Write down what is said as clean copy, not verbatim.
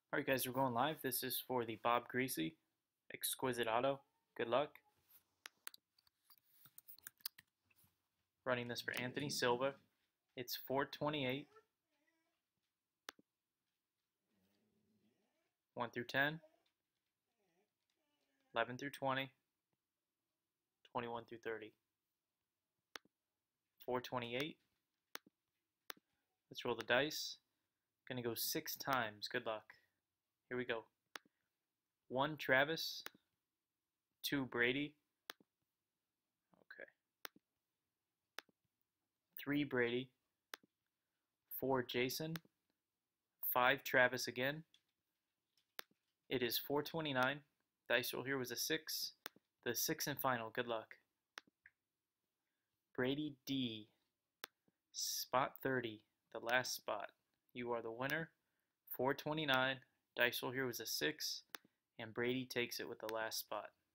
Alright guys, we're going live. This is for the Bob Greise Exquisite Auto. Good luck. Running this for Anthony Silva. It's 428. 1 through 10. 11 through 20. 21 through 30. 428. Let's roll the dice. Gonna go 6 times. Good luck. Here we go. 1 Travis, 2 Brady, okay, 3 Brady, 4 Jason, 5 Travis again. It is 429. Dice roll here was a 6. The 6th and final. Good luck. Brady D, spot 30, the last spot. You are the winner. 429. Dice roll here was a 6, and Brady takes it with the last spot.